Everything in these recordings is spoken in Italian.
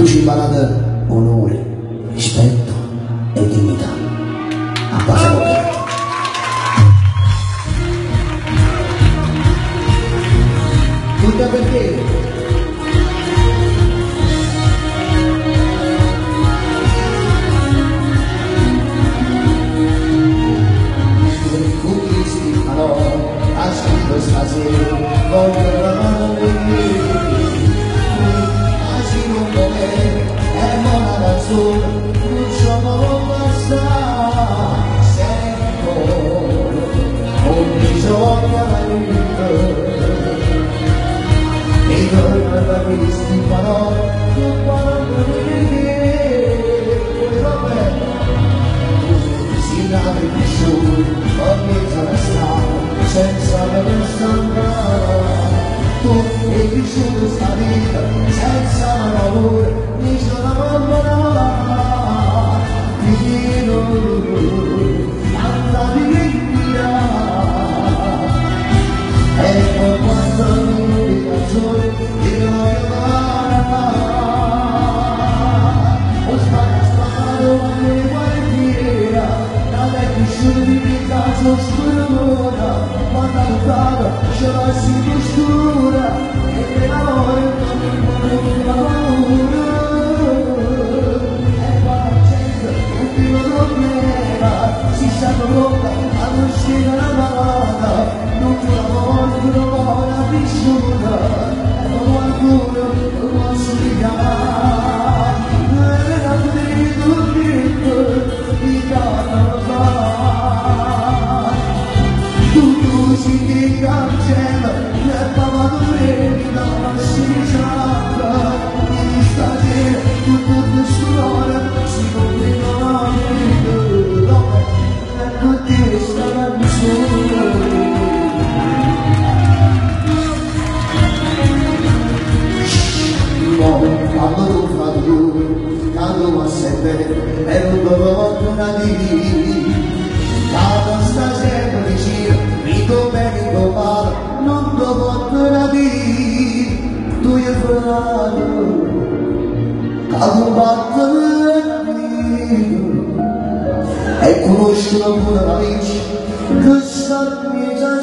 tu ci imparate onore, rispetto e dignità. A pace con te. Tutta perché? Stasera voglio la mano así non come è buona canzone non sono passare sento ogni giorno la vita e torno da questi parole non parlo di come si nave di sole ogni giorno sta senza pensare tu hai vissuto sta vita senza valore mi sono abbandonato vicino andavi via ecco quando mi canzone io ho sparato come guardia nada è vissuto di vita oscura ce la si mistura e per l'amore non paura e qua c'è un primo problema si sa pronta ad uscire la mano non più l'amore più l'amore vissuta e non qualcuno non posso litigare e la verità di cada si ti cancella e papadure da una sinistra di stasera tutto questo si continua a vivere e tutti stanno soli quando tu fai tu quando va sempre e non dopo una di quando stasera vicino dico bene o male, non ti posso la dire, tu hai fatto, che combattere e conoscono pure la legge, che sta mi già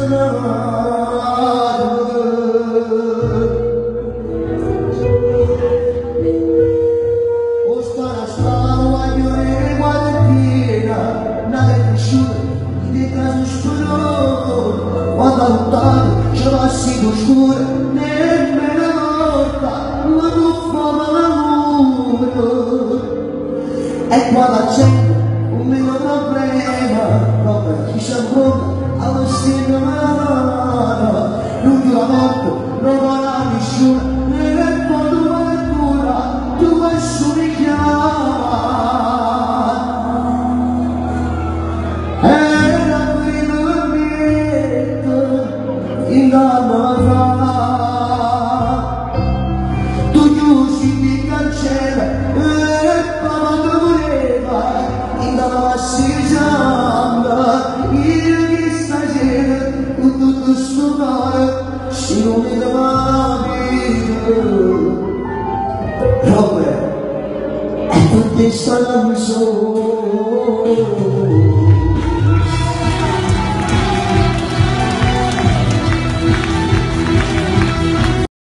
o sta la strada, voglio vedere guardia, nada è cresciuta, di caso quando ha lottato ce l'ha sido scura nemmeno morta la tuffa dell'amore e quando c'è un mio problema chi si affronta alla stessa mano non più la morte non vorrà nessuno e quando vai pura tu vai su mi chiama tu chiusi di cancella e quando voleva in dalla passeggiata io che stasera con tutto sto mare si non mi dava Robert e tutti stanno solo